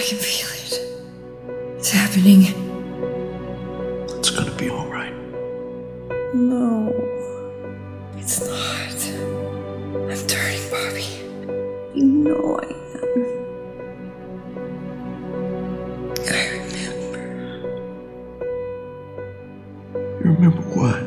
can feel it. It's happening. It's gonna be all right. No, it's not. I'm turning, Bobby. You know I am. I remember. You remember what?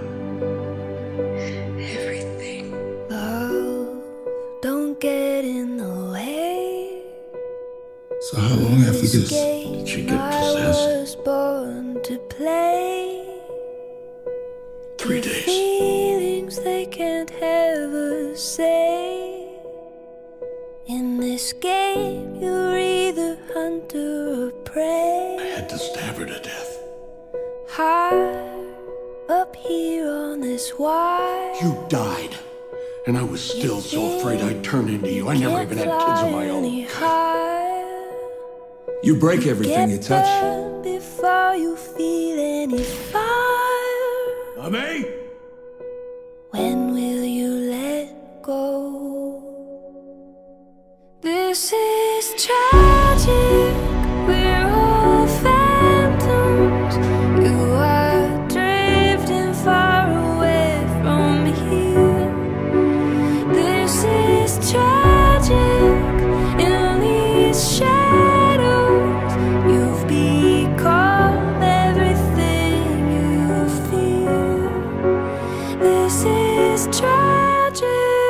Everything. Love, don't get in the way. So how long after this did she get possessed? I was born to play. 3 days. Feelings they can't ever say. In this game, you're either hunter or prey. I had to stab her to death. High up here on this wire. You died. And I was still so afraid I'd turn into you. I never even had kids of my own. You break everything you touch. Before you feel any fire. Bobby! When will you let go? This is tragic. We're all phantoms. You are drifting far away from here. This is tragic. In these shadows, you've become everything you fear. This is tragic.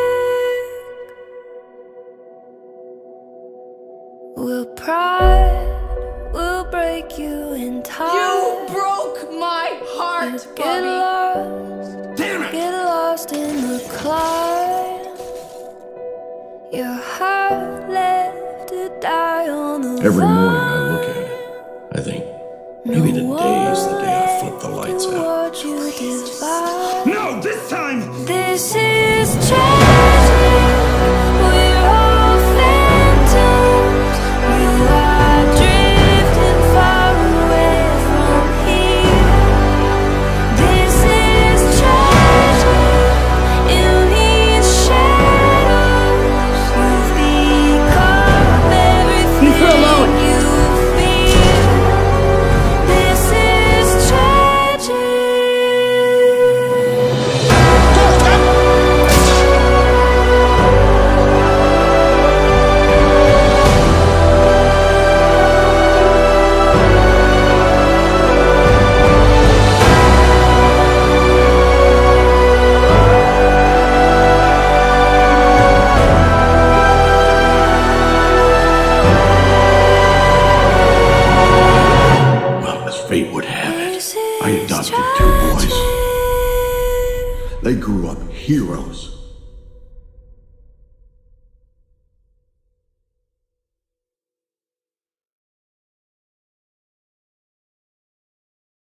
Will pride will break you entire. You broke my heart, Get Bobby. lost, Damn it! get lost in the climb. Your heart left to die on the Every vine. morning I look at it. I think, maybe today is the day I flip the lights out. Watch you divide. No, this time! This is tragic. We're all phantoms. You are drifting far away from here. This is tragic. In these shadows, you've become everything you fear. This is tragic. Well, as fate would have it, This I is adopted 2 boys. tragic. They grew up heroes.